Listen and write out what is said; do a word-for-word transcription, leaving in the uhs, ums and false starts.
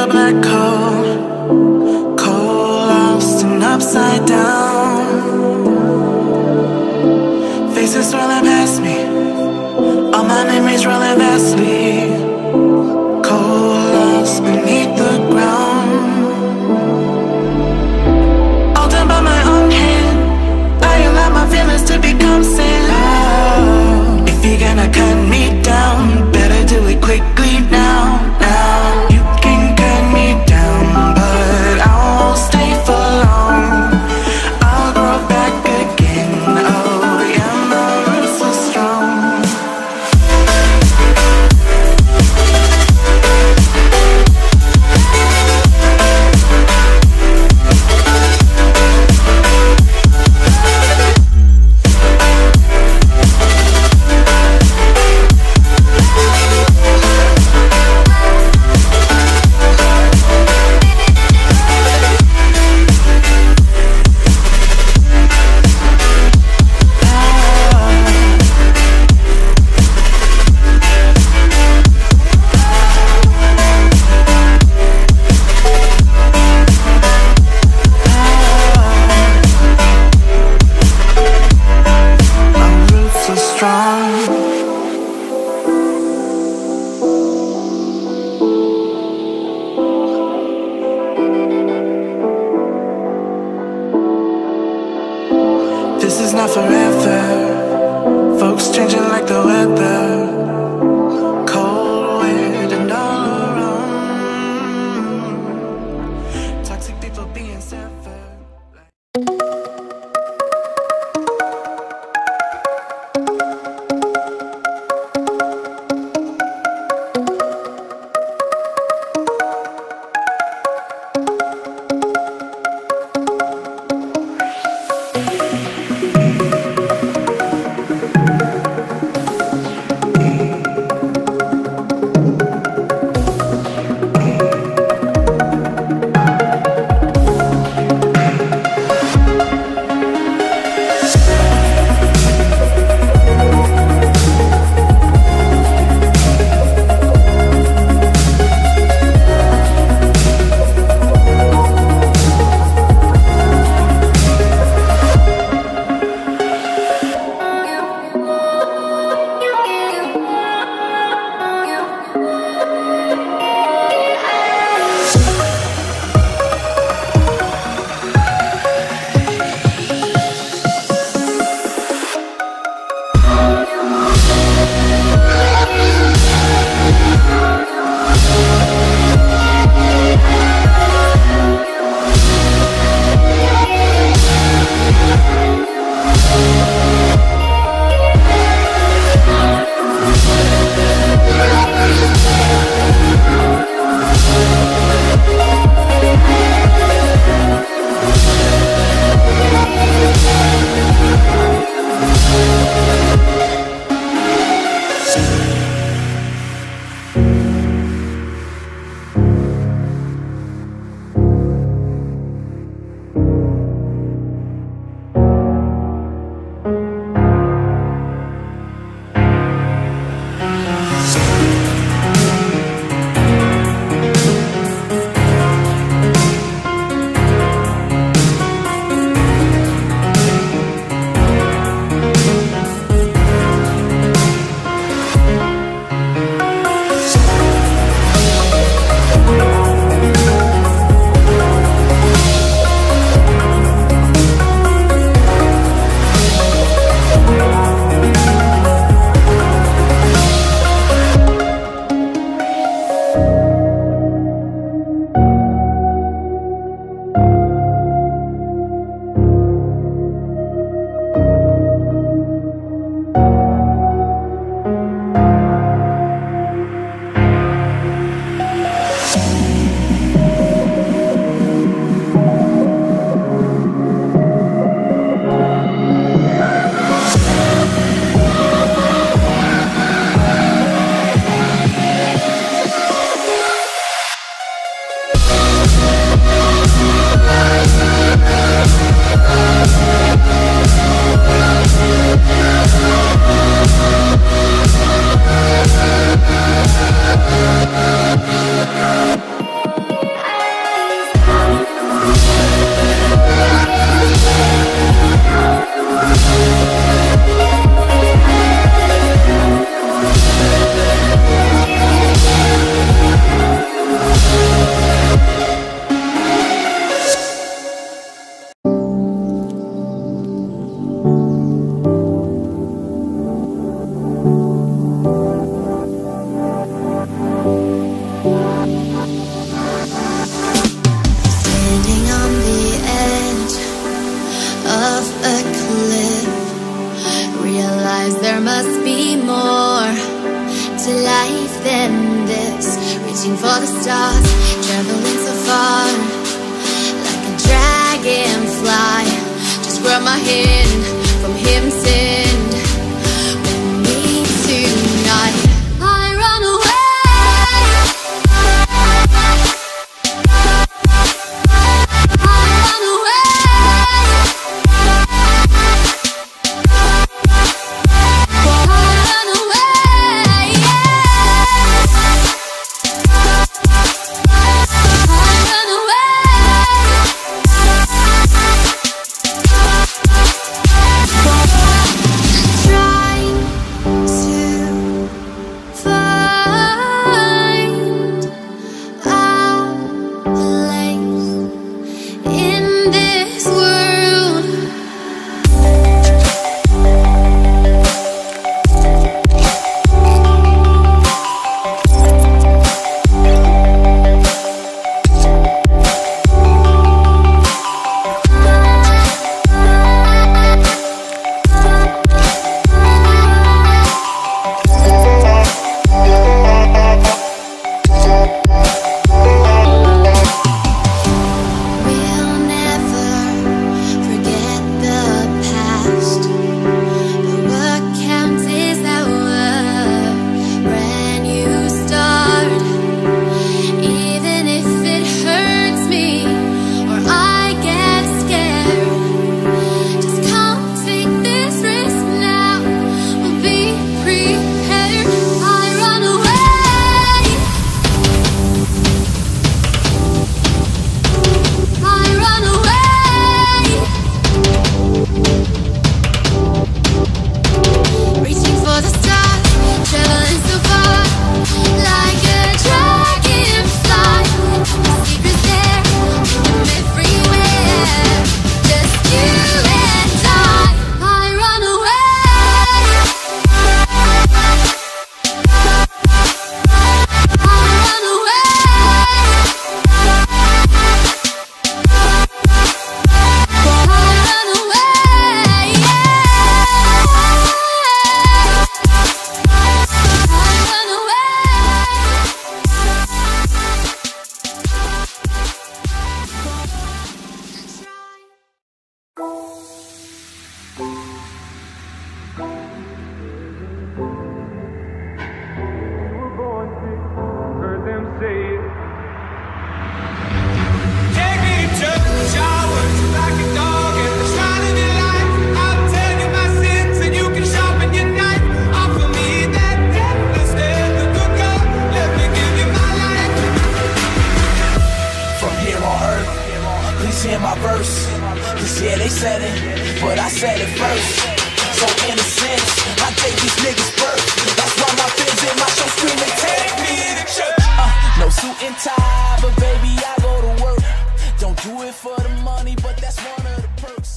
a black hole, cold, lost and upside down. Faces swirling past me, all my memories rolling vastly, cold, lost beneath the ground. All done by my own hand, I allow my feelings to become sand. Oh, if you're gonna cut me down, better do it quickly now, now. You can cut me down, but I won't stay for long. I'll grow back again, oh yeah, my roots are strong. This is not forever. Folks changing like the weather. Cold, wet, and all around. Toxic people being severed. Please hear my verse. Cause yeah, they said it, but I said it first. So in a sense, I gave these niggas birth. That's why my fans in my show screaming, take me to church. Uh, no suit and tie, but baby, I go to work. Don't do it for the money, but that's one of the perks.